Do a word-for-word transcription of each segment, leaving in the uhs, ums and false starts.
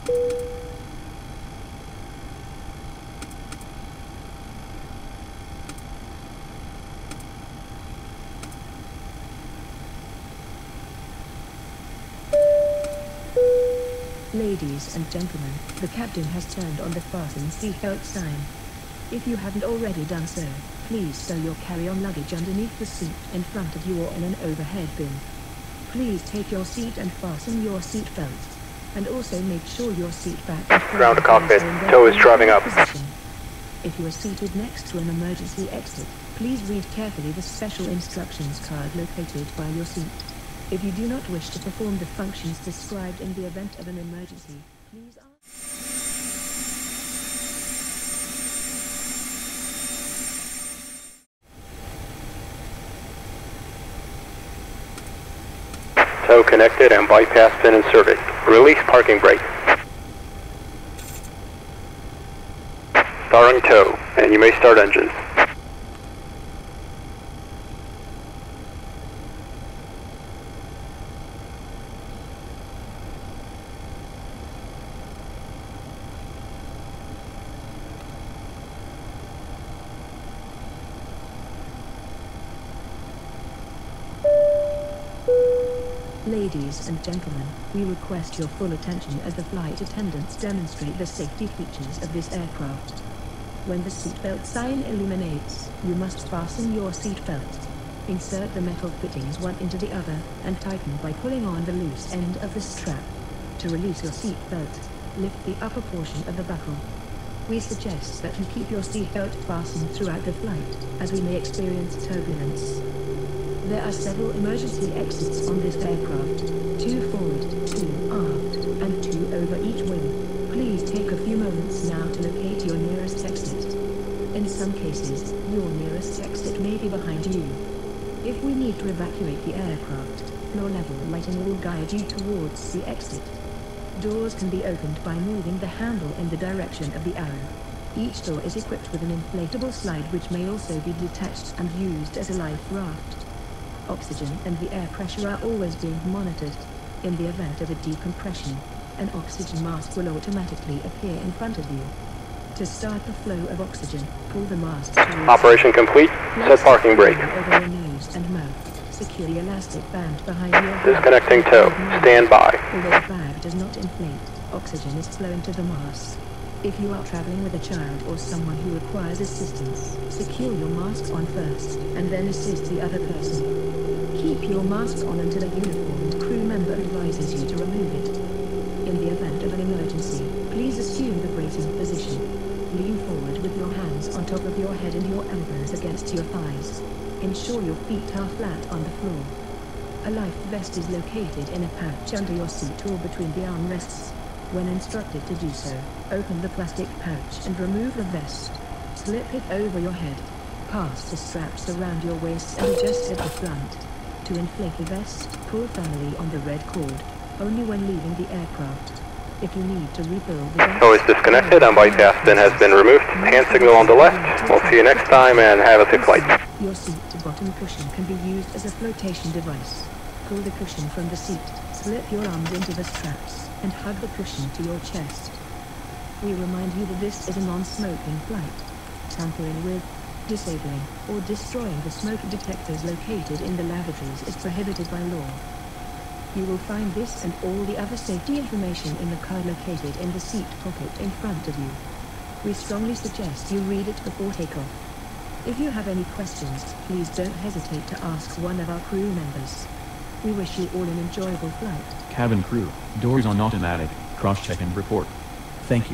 Ladies and gentlemen, the captain has turned on the fasten seatbelt sign. If you haven't already done so, please stow your carry-on luggage underneath the seat in front of you or in an overhead bin. Please take your seat and fasten your seat belts. And also make sure your seat back and Ground to cockpit. Tow is driving up. Position. If you are seated next to an emergency exit, please read carefully the special instructions card located by your seat. If you do not wish to perform the functions described in the event of an emergency, please ask. Tow connected and bypass pin inserted. Release parking brake. Starting tow, and you may start engines. Ladies and gentlemen, we request your full attention as the flight attendants demonstrate the safety features of this aircraft. When the seatbelt sign illuminates, you must fasten your seatbelt. Insert the metal fittings one into the other, and tighten by pulling on the loose end of the strap. To release your seatbelt, lift the upper portion of the buckle. We suggest that you keep your seatbelt fastened throughout the flight, as we may experience turbulence. There are several emergency exits on this aircraft, two forward, two aft, and two over each wing. Please take a few moments now to locate your nearest exit. In some cases, your nearest exit may be behind you. If we need to evacuate the aircraft, floor level lighting will guide you towards the exit. Doors can be opened by moving the handle in the direction of the arrow. Each door is equipped with an inflatable slide which may also be detached and used as a life raft. Oxygen and the air pressure are always being monitored. In the event of a decompression, an oxygen mask will automatically appear in front of you. To start the flow of oxygen, pull the mask towards Operation complete. Set parking brake. over your nose and mouth. Secure the elastic band behind your head. Disconnecting tow. Stand by. Although the bag does not inflate, oxygen is flowing to the mask. If you are traveling with a child or someone who requires assistance, secure your mask on first, and then assist the other person. Keep your mask on until a uniformed crew member advises you to remove it. In the event of an emergency, please assume the bracing position. Lean forward with your hands on top of your head and your elbows against your thighs. Ensure your feet are flat on the floor. A life vest is located in a pouch under your seat or between the armrests. When instructed to do so, open the plastic pouch and remove the vest. Slip it over your head. Pass the straps around your waist and adjust at the front. To inflate the vest, pull firmly on the red cord, only when leaving the aircraft. If you need to refill the vest... Tow is disconnected and bypass pin has been removed. Hand signal on the left. We'll see you next time and have a safe flight. Your seat to bottom cushion can be used as a flotation device. Pull the cushion from the seat, slip your arms into the straps, and hug the cushion to your chest. We remind you that this is a non-smoking flight. Tampering with, disabling, or destroying the smoke detectors located in the lavatories is prohibited by law. You will find this and all the other safety information in the card located in the seat pocket in front of you. We strongly suggest you read it before takeoff. If you have any questions, please don't hesitate to ask one of our crew members. We wish you all an enjoyable flight. Cabin crew, doors on automatic, cross-check and report. Thank you.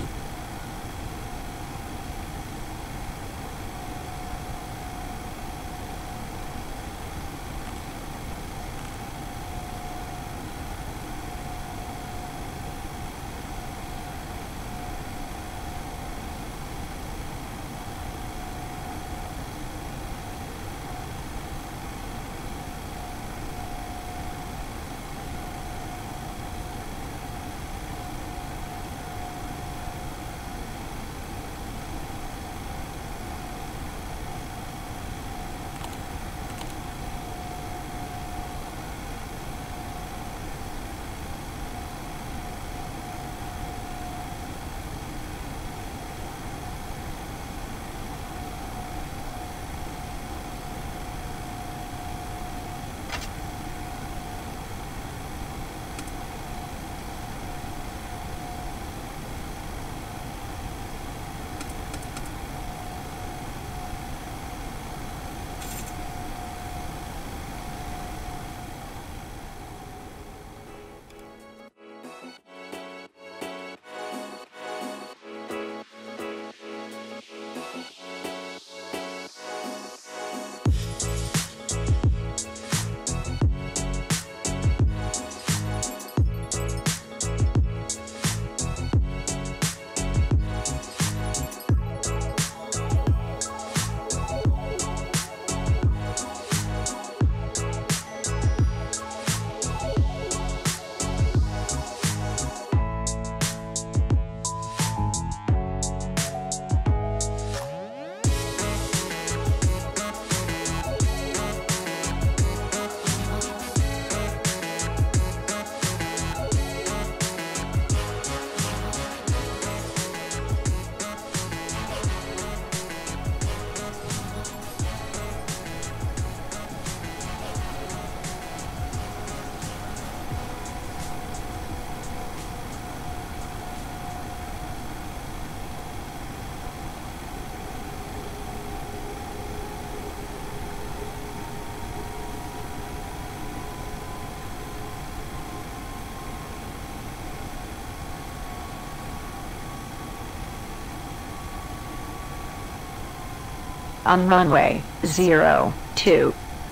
on runway zero two.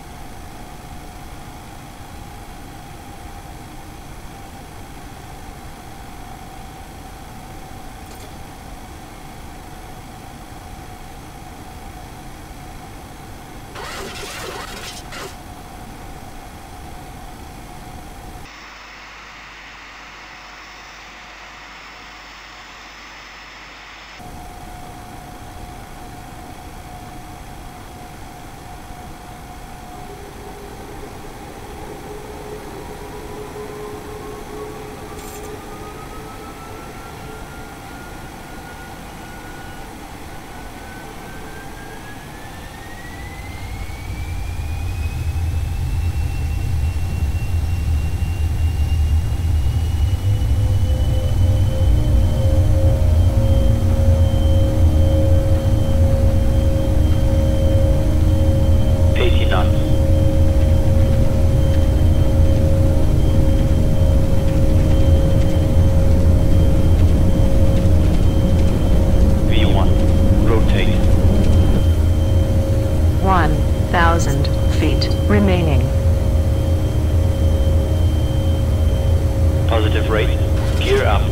Feet remaining. Positive rate. Gear up.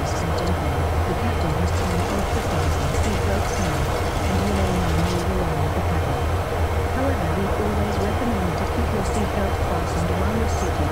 Ladies and gentlemen, the captain has turned off the fasten seatbelt sign, and you may now move around the cabin. However, we always recommend to keep your seatbelt fastened while you're seated.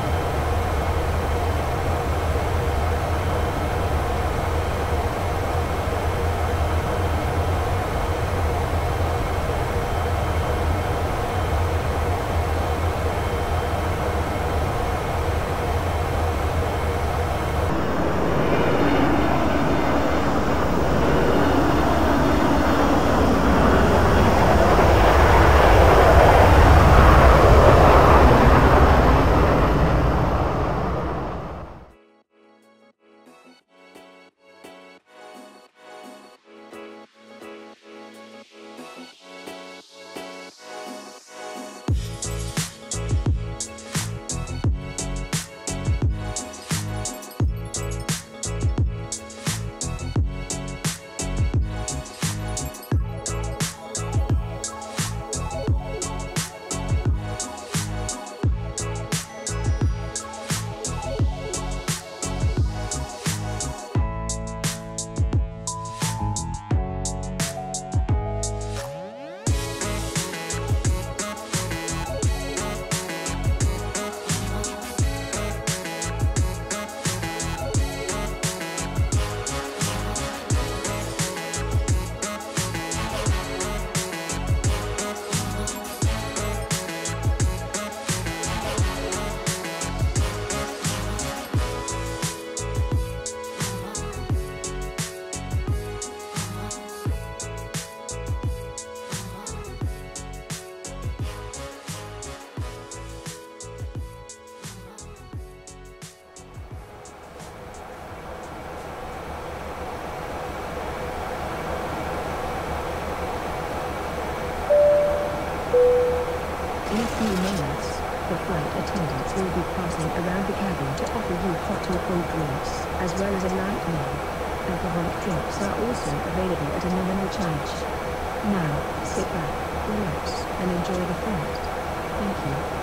In a few moments, the flight attendants will be passing around the cabin to offer you hot or cold drinks, as well as a light meal. Alcoholic drinks are also available at a nominal charge. Now, sit back, relax, and enjoy the flight. Thank you.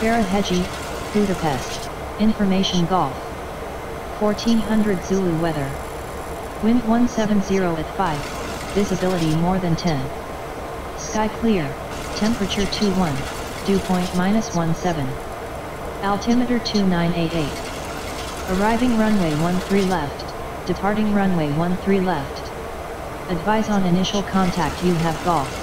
Faraheji, Budapest. Information Golf. fourteen hundred Zulu weather. Wind one seventy at five, visibility more than ten. Sky clear, temperature twenty-one, dew point minus seventeen. Altimeter two nine eight eight. Arriving runway thirteen left, departing runway thirteen left. Advise on initial contact you have Golf.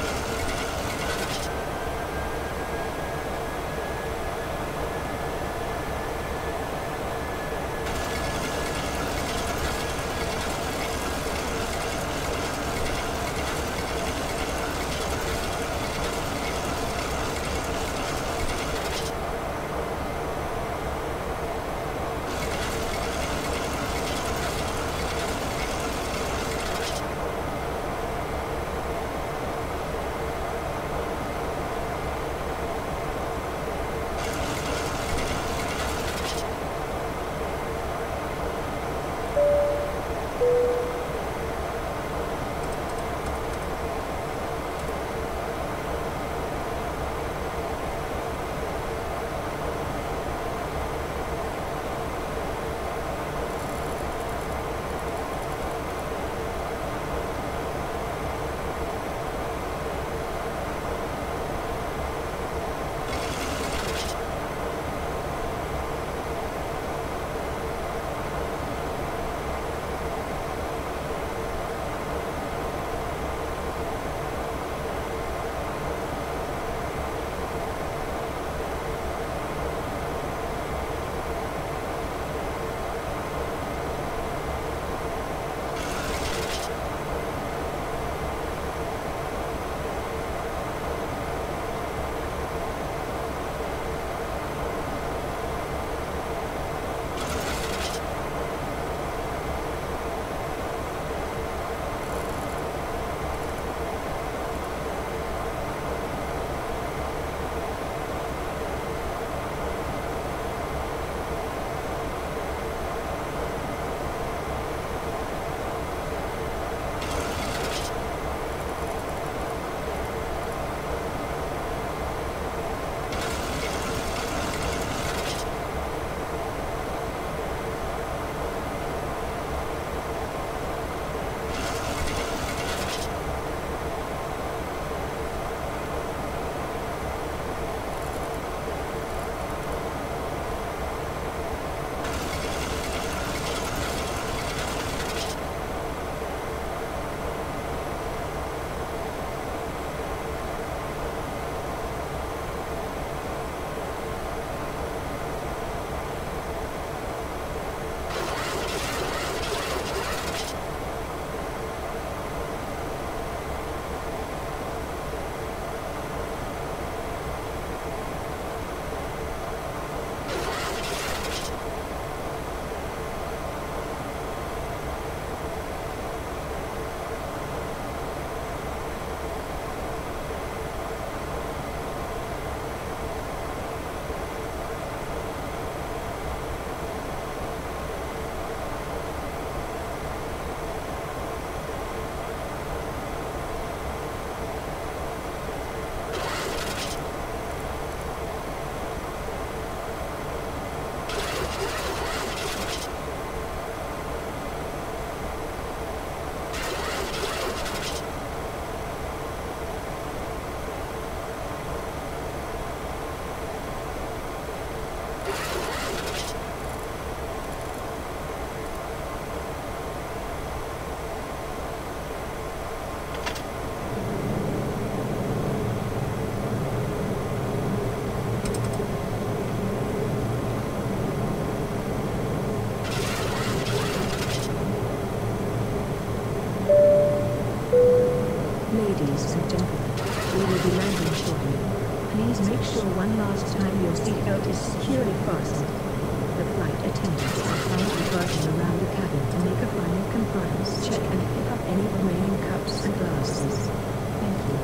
Ladies and gentlemen, we will be landing shortly. Please make sure one last time your seatbelt is securely fastened. The flight attendants are currently working around the cabin to make a final compliance check and pick up any remaining cups and glasses. Thank you.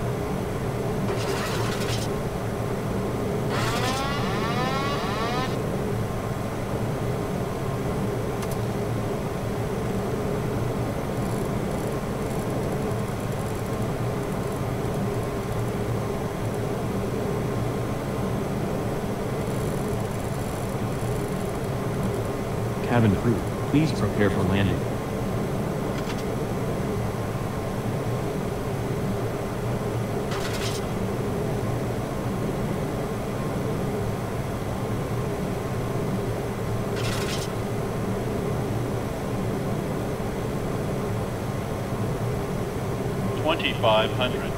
Cabin crew, please prepare for landing. twenty-five hundred.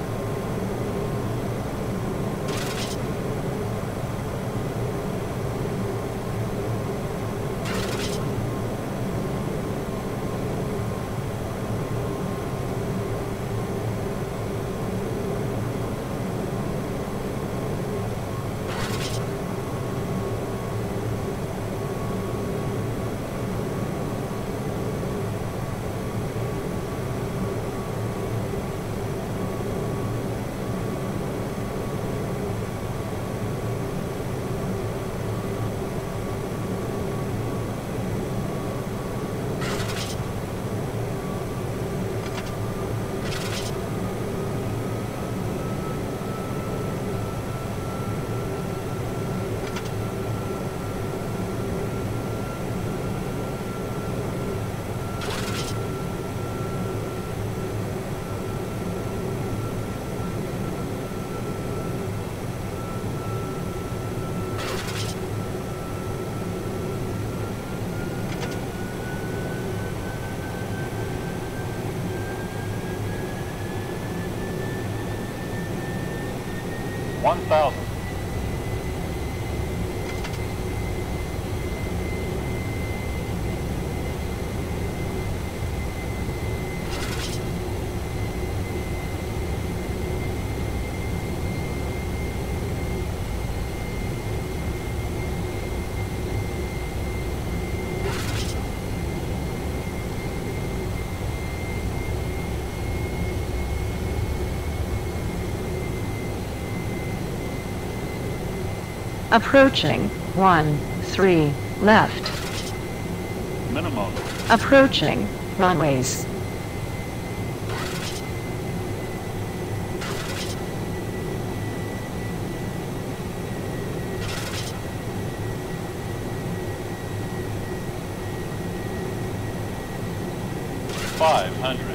one thousand. Approaching, one, three, left. Minimum. Approaching, runways. five hundred.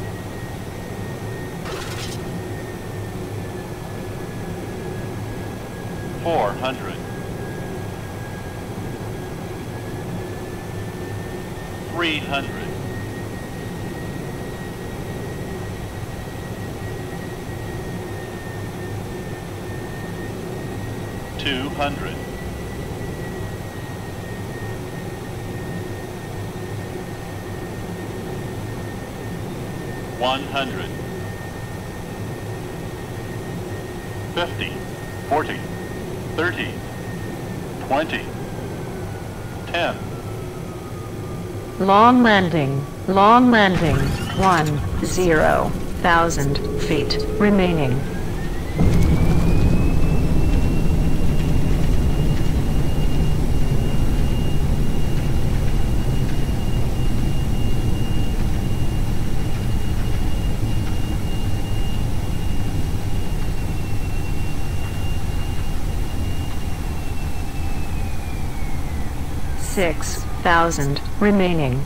four hundred. three hundred. two hundred. one hundred. fifty. forty. thirty. twenty. ten. Long landing, long landing, one, zero, thousand feet remaining. Six thousand remaining.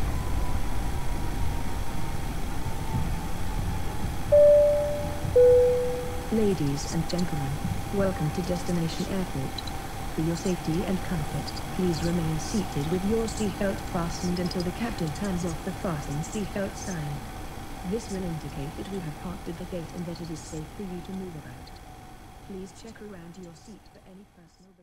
Ladies and gentlemen, welcome to Destination Airport. For your safety and comfort, please remain seated with your seatbelt fastened until the captain turns off the fasten seatbelt sign. This will indicate that we have parked at the gate and that it is safe for you to move about. Please check around your seat for any personal